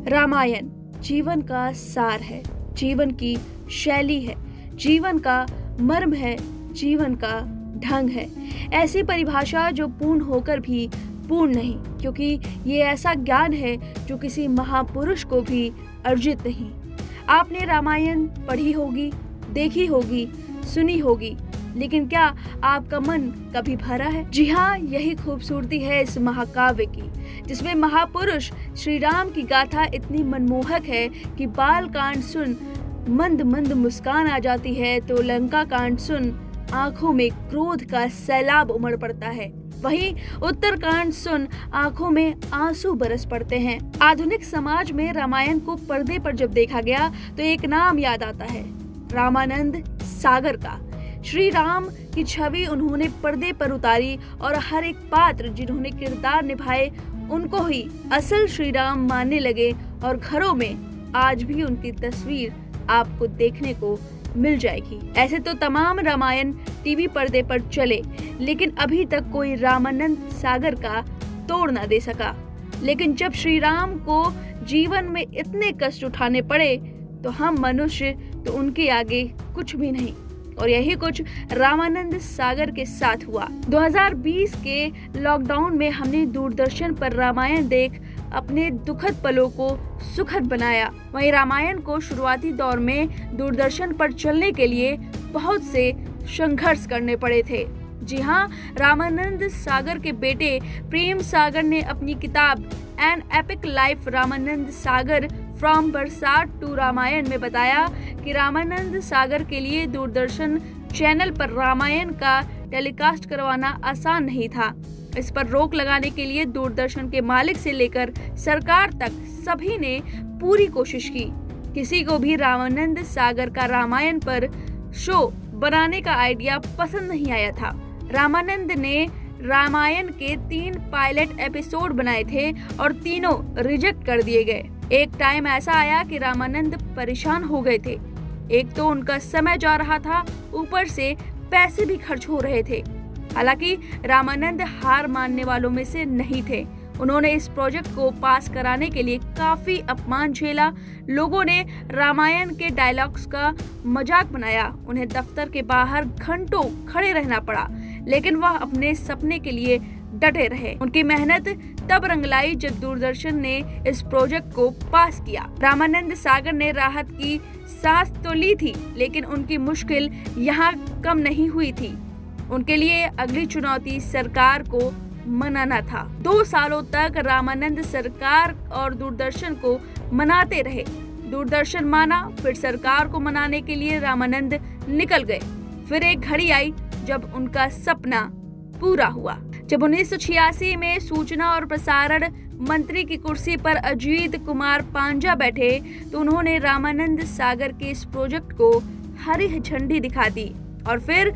रामायण जीवन का सार है, जीवन की शैली है, जीवन का मर्म है, जीवन का ढंग है। ऐसी परिभाषा जो पूर्ण होकर भी पूर्ण नहीं, क्योंकि ये ऐसा ज्ञान है जो किसी महापुरुष को भी अर्जित नहीं। आपने रामायण पढ़ी होगी, देखी होगी, सुनी होगी, लेकिन क्या आपका मन कभी भरा है? जी हाँ, यही खूबसूरती है इस महाकाव्य की, जिसमें महापुरुष श्री राम की गाथा इतनी मनमोहक है कि बाल कांड सुन मंद मंद मुस्कान आ जाती है, तो लंका कांड सुन आंखों में क्रोध का सैलाब उमड़ पड़ता है। वहीं उत्तर कांड सुन आंखों में आंसू बरस पड़ते हैं। आधुनिक समाज में रामायण को पर्दे पर जब देखा गया तो एक नाम याद आता है, रामानंद सागर का। श्री राम की छवि उन्होंने पर्दे पर उतारी और हर एक पात्र जिन्होंने किरदार निभाए उनको ही असल श्री राम मानने लगे, और घरों में आज भी उनकी तस्वीर आपको देखने को मिल जाएगी। ऐसे तो तमाम रामायण टीवी पर्दे पर चले, लेकिन अभी तक कोई रामानंद सागर का तोड़ ना दे सका। लेकिन जब श्री राम को जीवन में इतने कष्ट उठाने पड़े तो हम मनुष्य तो उनके आगे कुछ भी नहीं, और यही कुछ रामानंद सागर के साथ हुआ। 2020 के लॉकडाउन में हमने दूरदर्शन पर रामायण देख अपने दुखद पलों को सुखद बनाया। वहीं रामायण को शुरुआती दौर में दूरदर्शन पर चलने के लिए बहुत से संघर्ष करने पड़े थे। जी हाँ, रामानंद सागर के बेटे प्रेम सागर ने अपनी किताब an epic life Ramanand Sagar from Barsaat to Ramayan में बताया कि रामानंद सागर के लिए दूरदर्शन चैनल पर रामायण का टेलीकास्ट करवाना आसान नहीं था। इस पर रोक लगाने के लिए दूरदर्शन के मालिक से लेकर सरकार तक सभी ने पूरी कोशिश की। किसी को भी रामानंद सागर का रामायण पर शो बनाने का आइडिया पसंद नहीं आया था। रामानंद ने रामायण के 3 पायलट एपिसोड बनाए थे और तीनों रिजेक्ट कर दिए गए। एक टाइम ऐसा आया कि रामानंद परेशान हो गए थे। एक तो उनका समय जा रहा था, ऊपर से पैसे भी खर्च हो रहे थे। हालांकि रामानंद हार मानने वालों में से नहीं थे। उन्होंने इस प्रोजेक्ट को पास कराने के लिए काफी अपमान झेला। लोगों ने रामायण के डायलॉग्स का मजाक बनाया। उन्हें दफ्तर के बाहर घंटों खड़े रहना पड़ा, लेकिन वह अपने सपने के लिए डटे रहे। उनकी मेहनत तब रंग लाई जब दूरदर्शन ने इस प्रोजेक्ट को पास किया। रामानंद सागर ने राहत की सांस तो ली थी, लेकिन उनकी मुश्किल यहाँ कम नहीं हुई थी। उनके लिए अगली चुनौती सरकार को मनाना था। 2 सालों तक रामानंद सरकार और दूरदर्शन को मनाते रहे। दूरदर्शन माना, फिर सरकार को मनाने के लिए रामानंद निकल गए। फिर एक घड़ी आई जब उनका सपना पूरा हुआ। जब 1986 में सूचना और प्रसारण मंत्री की कुर्सी पर अजीत कुमार पांजा बैठे तो उन्होंने रामानंद सागर के इस प्रोजेक्ट को हरी झंडी दिखा दी, और फिर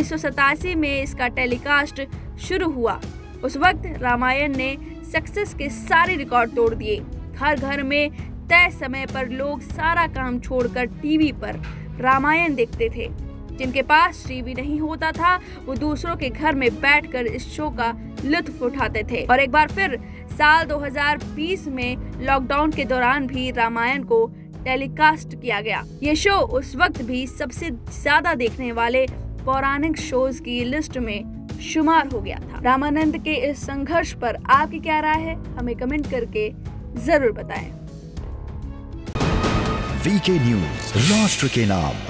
1987 में इसका टेलीकास्ट शुरू हुआ। उस वक्त रामायण ने सक्सेस के सारे रिकॉर्ड तोड़ दिए। घर घर में तय समय पर लोग सारा काम छोड़कर टीवी पर रामायण देखते थे। जिनके पास टीवी नहीं होता था वो दूसरों के घर में बैठकर इस शो का लुत्फ उठाते थे। और एक बार फिर साल 2020 में लॉकडाउन के दौरान भी रामायण को टेलीकास्ट किया गया। ये शो उस वक्त भी सबसे ज्यादा देखने वाले पौराणिक शोज की लिस्ट में शुमार हो गया था। रामानंद के इस संघर्ष पर आपकी क्या राय है, हमें कमेंट करके जरूर बताएं। वीके न्यूज, राष्ट्र के नाम।